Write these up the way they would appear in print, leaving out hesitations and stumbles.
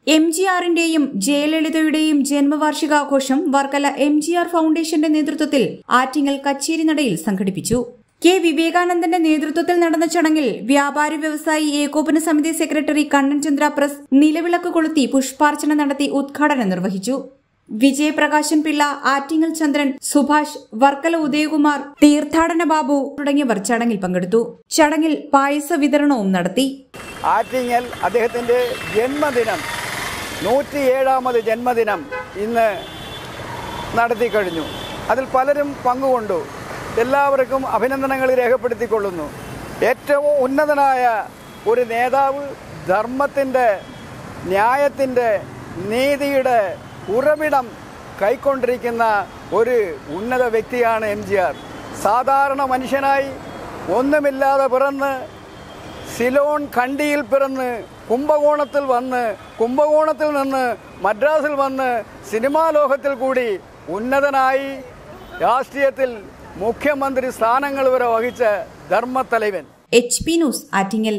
എംജിആറിന്റെയും ജയലളിതയുടെയും ജന്മവാർഷികാഘോഷം വർക്കല എംജിആർ ഫൗണ്ടേഷന്റെ നേതൃത്വത്തിൽ ആറ്റിങ്ങൽ കച്ചേരിനടയിൽ സംഘടിപ്പിച്ചു. കെ വിവേകാനന്ദന്റെ നേതൃത്വത്തിൽ നടന്ന ചടങ്ങിൽ വ്യാപാരി വ്യവസായി ഏകോപന സമിതി സെക്രട്ടറി കണ്ണൻ ചന്ദ്ര പ്രസ് നിലവിളക്ക് കൊളുത്തി പുഷ്പാർച്ചന നടത്തി ഉദ്ഘാടനം നിർവഹിച്ചു. വിജയപ്രകാശൻ പിള്ള, ആറ്റിങ്ങൽ ചന്ദ്രൻ, സുഭാഷ്, വർക്കല ഉദയകുമാർ, തീർത്ഥാടന ബാബു തുടങ്ങിയവർ ചടങ്ങിൽ പങ്കെടുത്തു. ചടങ്ങിൽ പായസ വിതരണവും നടത്തി. ആറ്റിങ്ങൽ അദ്ദേഹത്തിന്റെ ജന്മദിനം 107ാമത് ജന്മദിനം ഇന്ന് നടത്തിക്കഴിഞ്ഞു. അതിൽ പലരും പങ്കുകൊണ്ടു. എല്ലാവർക്കും അഭിനന്ദനങ്ങൾ രേഖപ്പെടുത്തിക്കൊള്ളുന്നു. ഏറ്റവും ഉന്നതനായ ഒരു നേതാവ്, ധർമ്മത്തിൻ്റെ, ന്യായത്തിൻ്റെ, നീതിയുടെ ഉറവിടം കൈക്കൊണ്ടിരിക്കുന്ന ഒരു ഉന്നത വ്യക്തിയാണ് എംജിആർ. സാധാരണ മനുഷ്യനായി ഒന്നുമില്ലാതെ പിറന്ന് സിലോൺ കണ്ടിയിൽ പിറന്ന് കുംഭകോണത്തിൽ നിന്ന് മദ്രാസിൽ വന്ന് സിനിമാ ലോകത്തിൽ കൂടി ഉന്നതനായി രാഷ്ട്രീയത്തിൽ മുഖ്യമന്ത്രി സ്ഥാനങ്ങൾ വരെ വഹിച്ച ധർമ്മത്തലവൻ. HP news Attingal.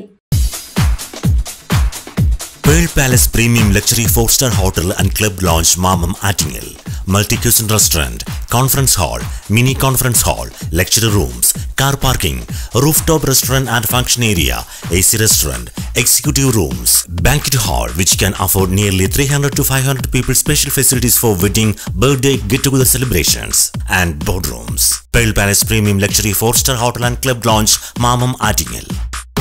Pearl Palace Premium Luxury 4-star Hotel and Club Lounge Mamam Attingel. Multi-cuisine restaurant, conference hall, mini conference hall, lecture rooms, car parking, rooftop restaurant and function area, AC restaurant, executive rooms, banquet hall which can afford nearly 300 to 500 people. Special facilities for wedding, birthday, get-together celebrations and boardrooms. Pearl Palace Premium Luxury 4-star Hotel and Club Lounge Mamam Attingel.